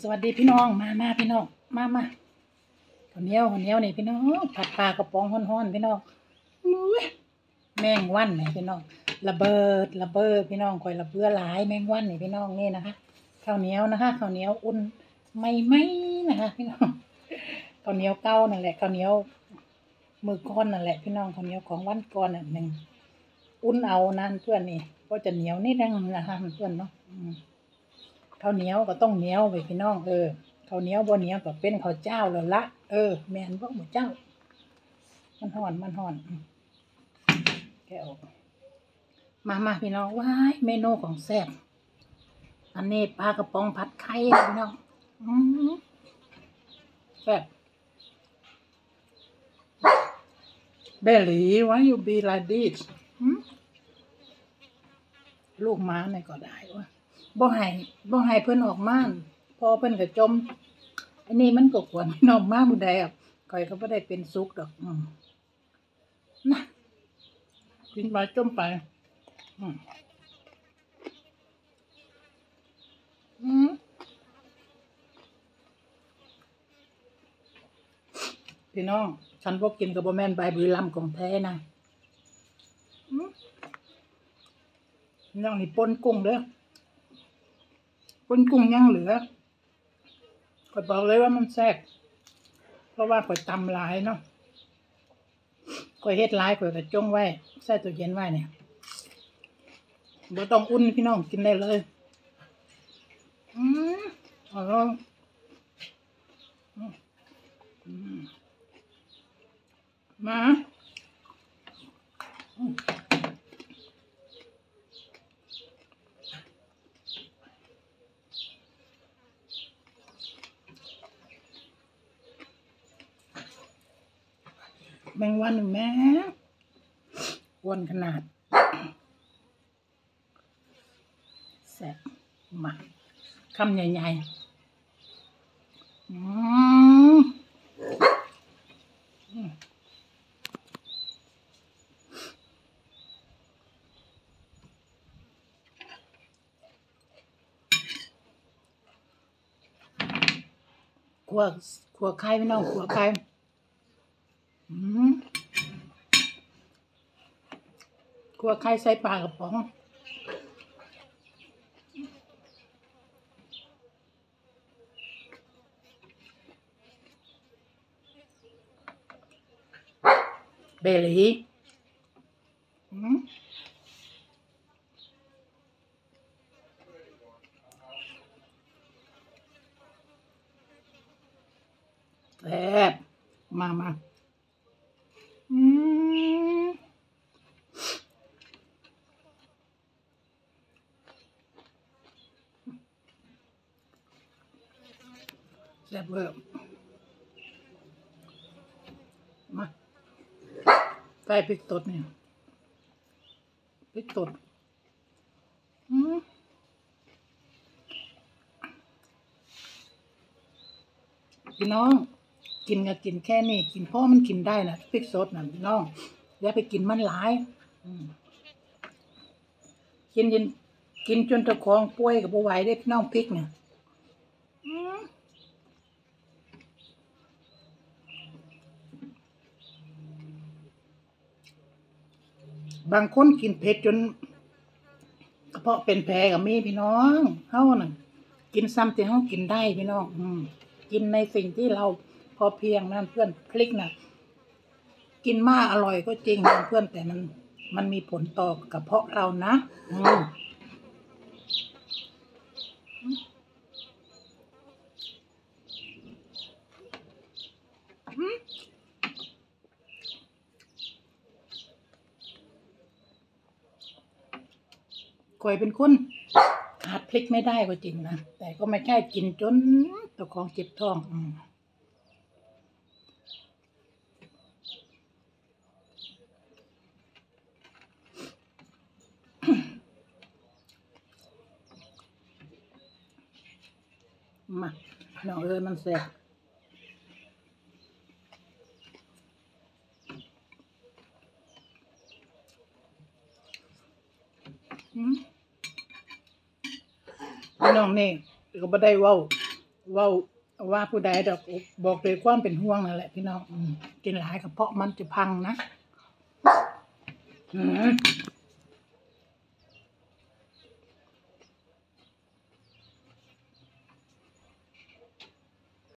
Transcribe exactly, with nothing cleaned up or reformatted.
สวัสดีพี่น้องมามาพี่น้องมามาข้าวเหนียวข้าวเหนียวนี่พี่น้องผัดปลากระป๋องฮ้อนๆพี่น้องแมงวันนี่พี่น้องระเบิดระเบิดพี่น้องคอยระเบือหลายแมงวันนี่พี่น้องนี่นะคะข้าวเหนียวนะคะข้าวเหนียวอุ่นไม่ไม่นะคะพี่น้องข้าวเหนียวเก้านั่นแหละข้าวเหนียวมือก้อนนั่นแหละพี่น้องข้าวเหนียวของวันก่อนอันหนึ่งอุ่นเอานั่นเพื่อนนี่ก็จะเหนียวนิดนึงนะคะเพื่อนเนาะข้าวเหนียวก็ต้องเหนียวไปพี่น้องเออข้าวเหนียวบ่เหนียวก็เป็นข้าวเจ้าแล้วละเออแม่นบ่หมูเจ้ามันห่อนมันห่อนแกะออกมามาพี่น้องว้ายเมนูของแซ่บอันนี้ปลากระป๋องผัดไข่พี่น้องอืมแซ่บเบลลี่ why you be like this ลูกม้าเนี่ยก็ได้วะบ่ให้บ่ให้เพิ่นออกมาพอเพิ่นก็จมอันนี้มันก็ควรน้องมามื้อใดอ่ะข่อยก็บ่ได้เป็นสุกดอกอืมนะกินไปจมไปอืมอืมพี่น้องฉันบ่กินก็บ่แม่นใบบุรีรัมย์ของแท้นะอืมน้องนี่ป่นกุ้งเด้อป่นกุ้งยังเหลือข่อยบอกเลยว่ามันแซ่บเพราะว่าข่อยตำหลายเนาะข่อยเฮ็ดหลายข่อยก็จงไว้ใส่ตู้เย็นไว้เนี่ยบ่ต้องอุ่นพี่น้องกินได้เลยอืมอร่อยอืมมาแมงวันแม่อ้วนขนาดแซ่บมาคำใหญ่ๆอืมขัวขัวไข่พี่น้องขัวไข่อืมขัวไข่ใส่ปลากระป๋องเบลลี่อืมแซ่บมามาอืมแซ่บเวอร์มาใส่พริกสดเนี่ยพริกสดอืมพี่น้องกินก็กินแค่นี้กินเพราะมันกินได้นะพริกสดนะพี่น้องอย่าไปกินมันหลายกินยินกินจนตะคองป่วยกับบ่ไหวได้พี่น้องพริกเนี่ยบางคนกินเผ็ดจนกระเพาะเป็นแผลกับมีพี่น้องเฮาน่ะกินซ้ำที่เฮากินได้พี่น้องอืมกินในสิ่งที่เราพอเพียงนั่นเพื่อนพริกน่ะกินมากอร่อยก็จริงเพื่อนแต่มันมันมีผลต่อกระเพาะเรานะอืมข่อยเป็นคนขาดพริกไม่ได้ก็จริงนะแต่ก็ไม่ใช่กินจนตะคองเจ็บท้องอืมมาน้องเอ้ยมันแซ่บพี่น้องนี่ก็บ่ได้เว้าเว่าว่าผู้ใดดอกบอกด้วยความเป็นห่วงนั่นแหละพี่น้องอืมกินหลายกระเพาะมันจะพังนะอืม